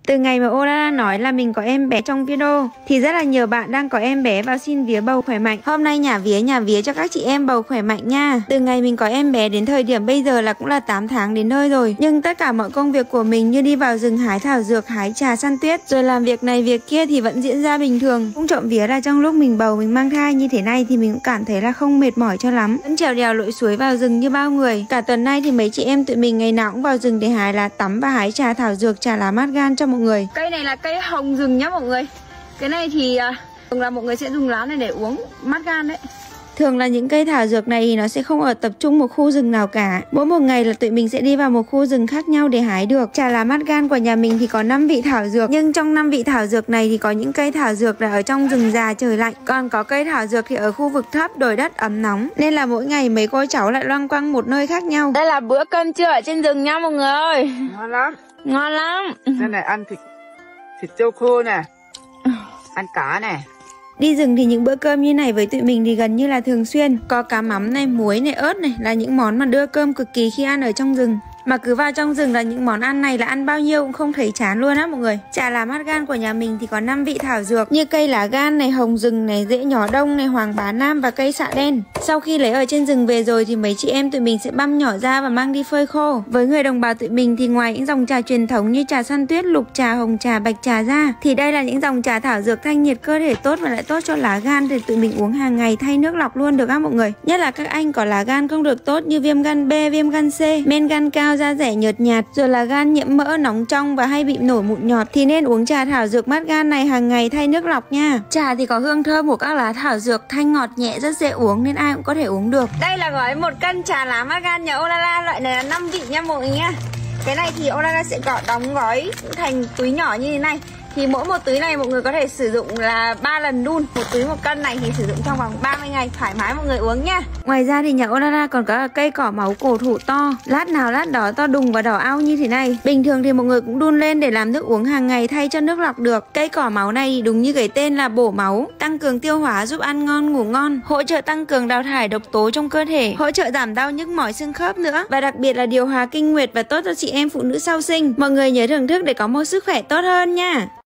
Từ ngày mà Olara nói là mình có em bé trong video thì rất là nhiều bạn đang có em bé vào xin vía bầu khỏe mạnh. Hôm nay nhà vía cho các chị em bầu khỏe mạnh nha. Từ ngày mình có em bé đến thời điểm bây giờ là cũng là 8 tháng đến nơi rồi. Nhưng tất cả mọi công việc của mình như đi vào rừng hái thảo dược, hái trà, săn tuyết, rồi làm việc này việc kia thì vẫn diễn ra bình thường. Cũng trộm vía là trong lúc mình bầu, mình mang thai như thế này thì mình cũng cảm thấy là không mệt mỏi cho lắm. Vẫn trèo đèo lội suối vào rừng như bao người. Cả tuần nay thì mấy chị em tụi mình ngày nào cũng vào rừng để hái lá tắm và hái trà thảo dược, trà lá mát gan cho mọi người. Cây này là cây hồng rừng nhá mọi người. Cái này thì thường là mọi người sẽ dùng lá này để uống mát gan đấy. Thường là những cây thảo dược này thì nó sẽ không ở tập trung một khu rừng nào cả. Mỗi một ngày là tụi mình sẽ đi vào một khu rừng khác nhau để hái được. Trà lá mát gan của nhà mình thì có 5 vị thảo dược. Nhưng trong 5 vị thảo dược này thì có những cây thảo dược là ở trong rừng già trời lạnh. Còn có cây thảo dược thì ở khu vực thấp đồi đất ấm nóng. Nên là mỗi ngày mấy cô cháu lại loanh quanh một nơi khác nhau. Đây là bữa cơm trưa ở trên rừng nha mọi người ơi. Ngon lắm. Ngon lắm. Đây này ăn thịt trâu khô nè. Ăn cá nè. Đi rừng thì những bữa cơm như này với tụi mình thì gần như là thường xuyên. Có cá mắm này, muối này, ớt này là những món mà đưa cơm cực kỳ khi ăn ở trong rừng. Mà cứ vào trong rừng là những món ăn này là ăn bao nhiêu cũng không thấy chán luôn á mọi người. Trà lá mát gan của nhà mình thì có 5 vị thảo dược như cây lá gan này, hồng rừng này, rễ nhỏ đông này, hoàng bá nam và cây xạ đen. Sau khi lấy ở trên rừng về rồi thì mấy chị em tụi mình sẽ băm nhỏ ra và mang đi phơi khô. Với người đồng bào tụi mình thì ngoài những dòng trà truyền thống như trà săn tuyết, lục trà, hồng trà, bạch trà ra thì đây là những dòng trà thảo dược thanh nhiệt cơ thể tốt và lại tốt cho lá gan thì tụi mình uống hàng ngày thay nước lọc luôn được á mọi người. Nhất là các anh có lá gan không được tốt như viêm gan B, viêm gan C, men gan cao, da rẻ nhợt nhạt, rồi là gan nhiễm mỡ, nóng trong và hay bị nổi mụn nhọt thì nên uống trà thảo dược mát gan này hàng ngày thay nước lọc nha. Trà thì có hương thơm của các lá thảo dược, thanh ngọt nhẹ, rất dễ uống nên ai cũng có thể uống được. Đây là gói 1 cân trà lá mát gan nhà Olara, loại này là 5 vị nha mọi người nha. Cái này thì Olara sẽ đóng gói thành túi nhỏ như thế này. Thì mỗi một túi này mọi người có thể sử dụng là 3 lần đun. Một túi 1 cân này thì sử dụng trong vòng 30 ngày thoải mái mọi người uống nha. Ngoài ra thì nhà Olara còn có cây cỏ máu cổ thụ to, lát nào lát đó to đùng và đỏ ao như thế này. Bình thường thì mọi người cũng đun lên để làm nước uống hàng ngày thay cho nước lọc được. Cây cỏ máu này thì đúng như cái tên là bổ máu, tăng cường tiêu hóa, giúp ăn ngon ngủ ngon, hỗ trợ tăng cường đào thải độc tố trong cơ thể, hỗ trợ giảm đau nhức mỏi xương khớp nữa, và đặc biệt là điều hòa kinh nguyệt và tốt cho chị em phụ nữ sau sinh. Mọi người nhớ thưởng thức để có một sức khỏe tốt hơn nha.